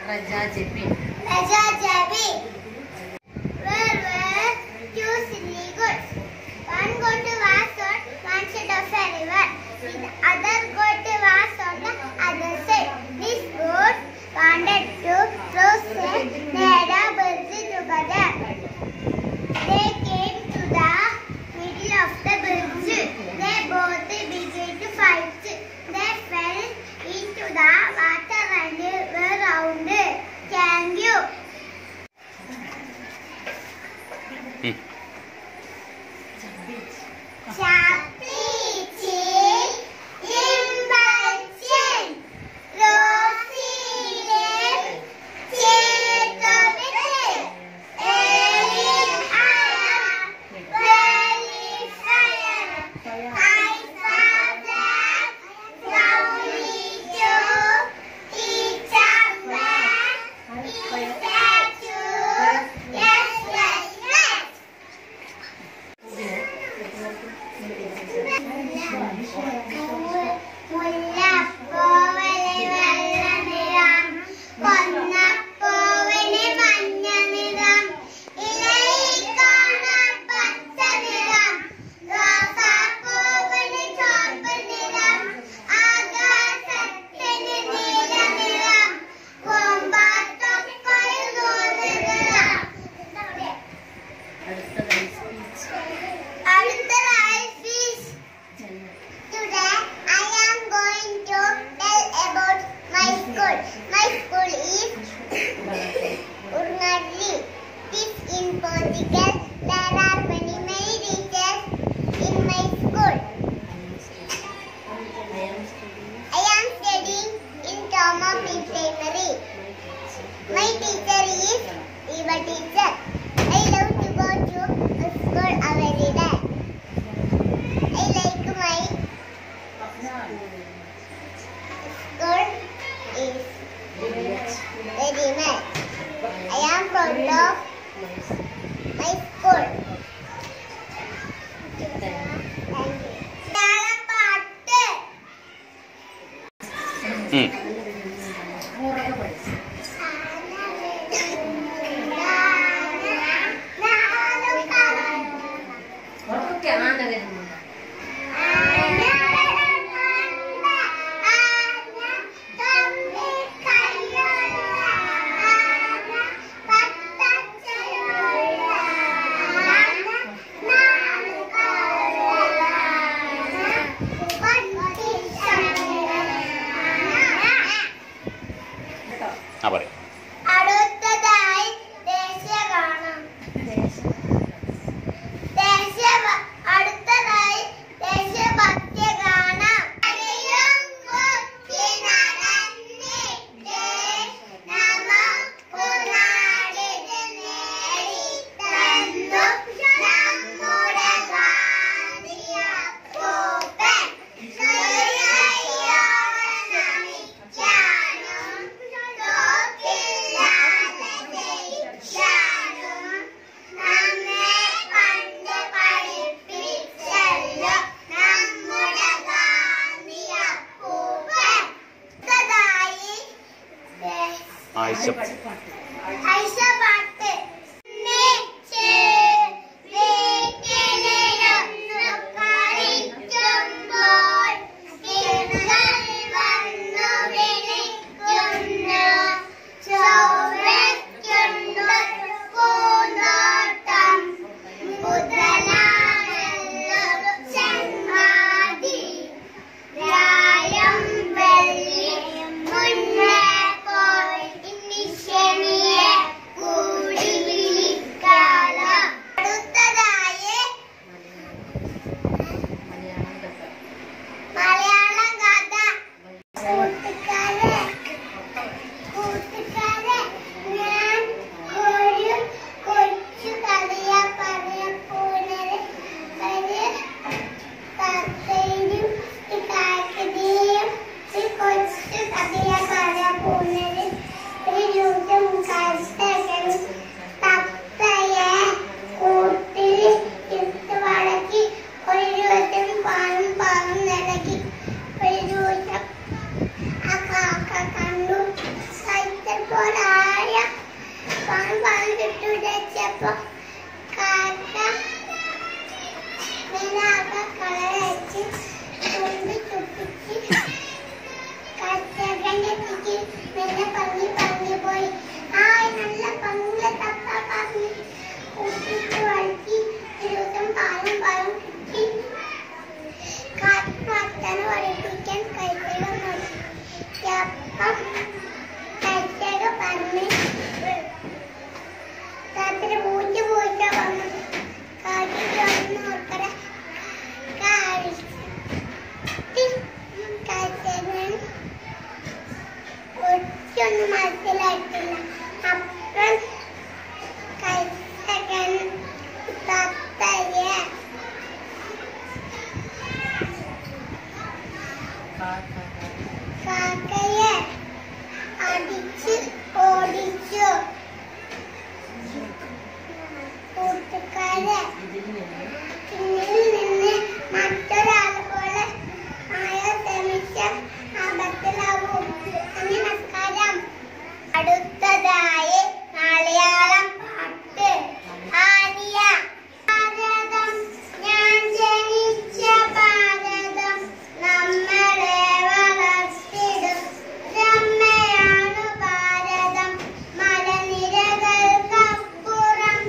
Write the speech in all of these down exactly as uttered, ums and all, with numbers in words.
Raja Jebi. Raja Jebi. Where were two silly goats? One goat was on one side of a river. The other goat was on the other side. These goats wanted to cross a narrow bridge together. They came to the middle of the bridge. They both began to fight. They fell into the water and were drowned. Thank you. Hmm. Chaplici, Imbalcin, Rosile, Chetobitil, Elin Ayam, Velifaya, Aifada, Gaulijo, Ichamba, Itatu, yes, yes, yes. മുല്ലപ്പൂവിലെ വെള്ള നിറം, കൊന്നപ്പൂവിന് മഞ്ഞ നിറം, ഇലയിൽ കാണാൻ പച്ച നിറം, റോസാപ്പൂവിന് ചുവപ്പ് നിറം, ആകാശത്തിന് നീല നിറം, പൂമ്പാറ്റയ്ക്കൊരു നൂല് നിറം. അടുത്തതായി speech. Today I am going to tell about my school. My school is Urnadli. This in Portugal. There are many many teachers in my school. I am studying in Thomas Primary. My teacher is Eva teacher. I love to go to school every day. I like my school is very much. I am proud of my school. Thank you. പാട്ട്. Hmm. ഒക്കെ ആന വരുന്നുണ്ട്. ആ പറയും. അടുത്തതായി ദേശീയഗാനം. ദേശീയ അടുത്തതായി ദേശീയഭക്തിഗാനം. ആയിഷ ആയിഷ പാട്ട്. Shania, Woody. എനിക്കൊന്നും മനസ്സിലായിട്ടില്ല. അപ്പം കൈസകൻ തത്തയെ കാക്കയെ അടിച്ച് ഓടിച്ചു. കൂട്ടുകാരെ പിന്നിൽ നിന്ന് മറ്റൊരാൾ പോലെ ആയ ശ്രമിച്ച അബദ്ധലാവും. നമസ്കാരം. അടുത്തതായി മലയാളം പാട്ട്. ആര്യ. ഭാരതം ഞാൻ ജനിച്ച ഭാരതം നമ്മളെ വളർത്തിടും രമ്മയാണ് ഭാരതം. മലനിരകൾക്കപ്പുറം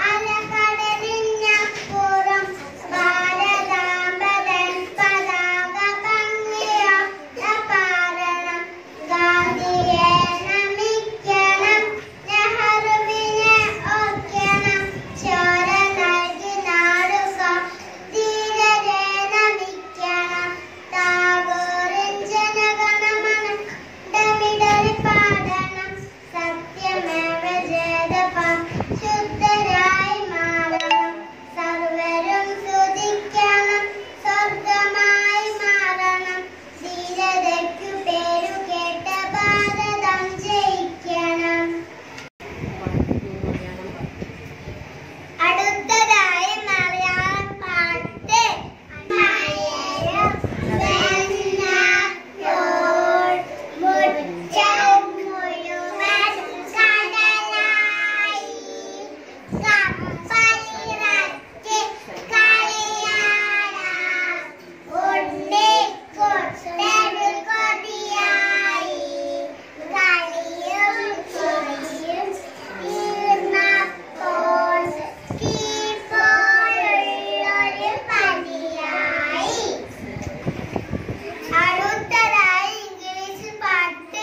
അലകടലിനപ്പുറം ഭാരതാംബരൻ പതാക ഭംഗിയൊത്ത പാരണം. ഗാന്ധിയെ നമിക്കണം, നെഹ്റുവിനെ ഓർക്കണം. ചോര നൽകി നാടുക ധീരരെ നമിക്കണം. ടാഗോറിൻ ജനഗണമന ഡമിഡറി പാടണം. സത്യമേവ ജയതപം ശുദ്ധരായി മാറണം. സർവരും സ്തുതിക്കണം, സ്വർഗമായി മാറണം. ധീരതയ്ക്കു പേരു കേട്ട ഭാരതം ജയിക്കണം. അടുത്തതായി മലയാളം പാട്ട്. മഴയും വെണ്ണത്തോൾ മുറ്റം മുഴുവൻ കടലായി. കപ്പലിറക്കി കളിയാടാം ഉണ്ണിക്കുട്ടന് കൊതിയായി. കളിയും ചിരിയും തീർന്നപ്പോൾ കീഴ്പോലുള്ളൊരു പനിയായി. അടുത്തതായി ഇംഗ്ലീഷ് പാട്ട്.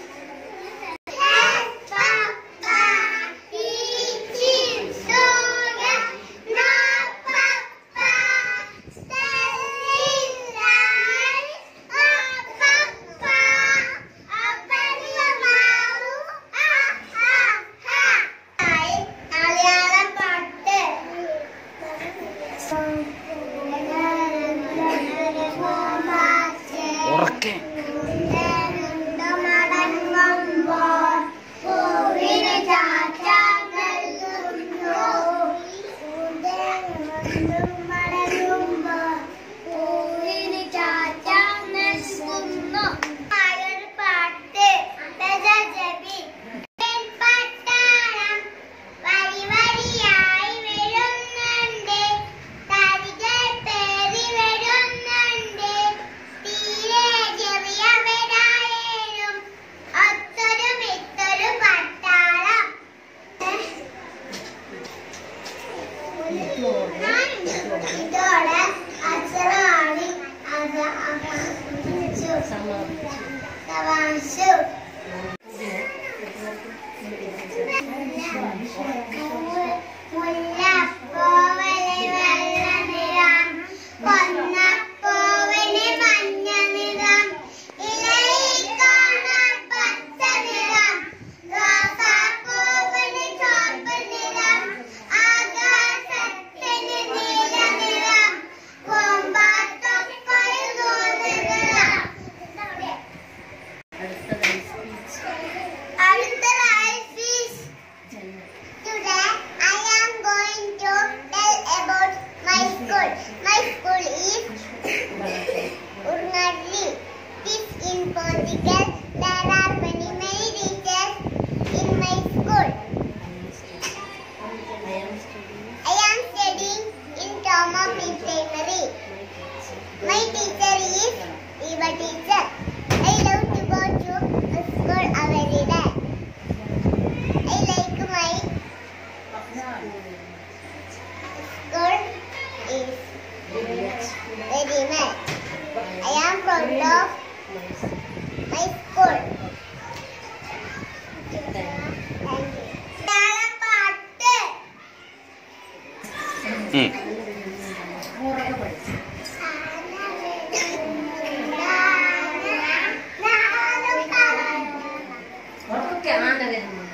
മലയാളം പാട്ട്. ഉറക്കെ മടങ്ങുമ്പോൾ പൂവിന് ചാച്ച നൽകുന്നു. മടങ്ങുമ്പോൾ പൂവിന് ചാച്ച നൽകുന്നു. ആയൊരു പാട്ട്. ബജജബി. പട്ടാളം വരി വരിയായി വരുന്നുണ്ട്. തരികൾ പേറി വരുന്നുണ്ട്. തീരെ ചെറിയവരായാലും ഒത്തൊരു മിത്തൊരു പട്ടാളം. ഇതോടെ അക്ഷരവാണി അവസാനിച്ചു. സമാപിച്ചു. മുല്ലപ്പൂവിന് വെള്ള നിറം, പൊന്നപ്പൂവിന് മഞ്ഞ നിറം, ഇലയിൽ കാണാൻ പച്ച നിറം, റോസാപ്പൂവിന് ചുവപ്പ് നിറം, ആകാശത്തിന് നീല നിറം, പൂമ്പാറ്റയ്ക്കൊരു നൂല് നിറം. അടുത്തതായി speech. Today I am going to tell about my school. My school is Urnadli. This in Portugal. There are many many teachers in my school. I am studying in Thomas Primary. My teacher is Eva teacher. I love to go to school every day. I like my school is very much. I am proud of my school. Thank you. Malayalam പാട്ട്. ഉം. പുറത്തൊക്കെ ആന വരുന്നുണ്ട്.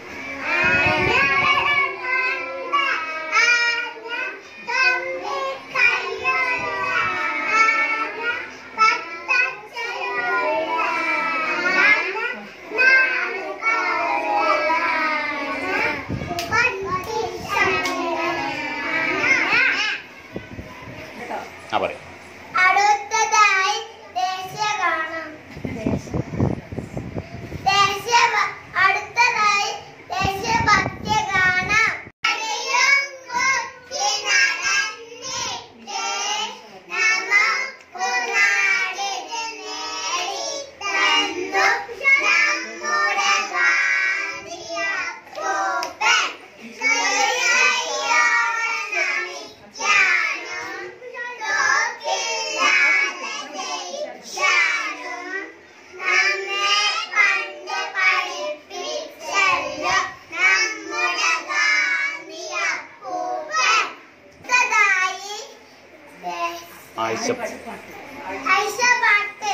ആ പറയും. അടുത്തതായി ദേശീയഗാനം. ദേശീയ അടുത്തതായി ദേശീയഭക്തിഗാനം. ആയിഷ ആയിഷ പാട്ട്.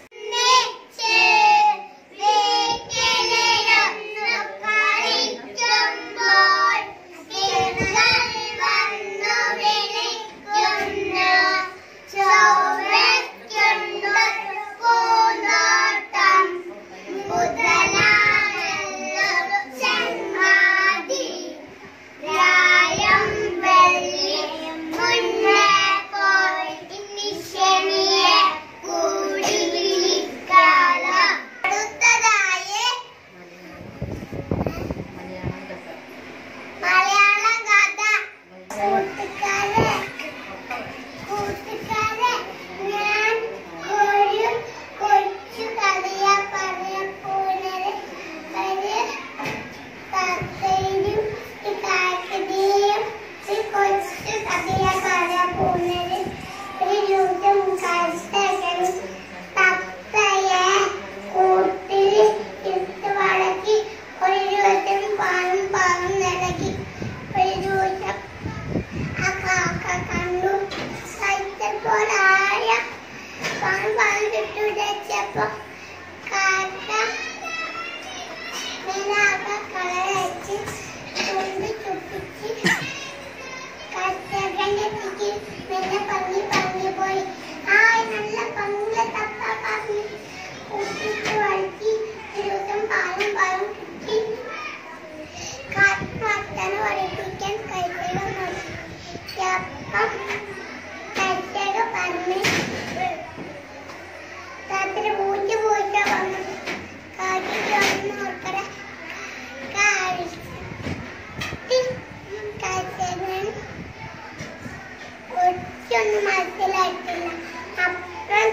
ഒന്നും മനസ്സിലായിട്ടില്ല. അപ്പം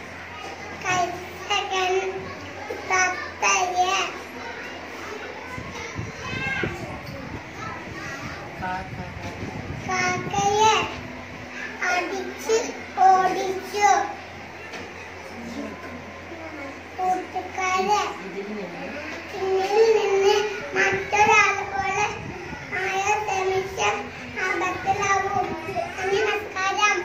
കൈസകൻ തത്തയെ കാക്കയെ അടിച്ച് ഓടിച്ചു. കൂട്ടുകാരെ പിന്നിൽ നിന്ന് മറ്റൊരാൾ പോലെ ആയ ശ്രമിച്ച അബദ്ധലാവും. നമസ്കാരം.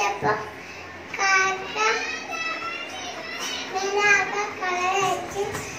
Kaca, mira acá, cara de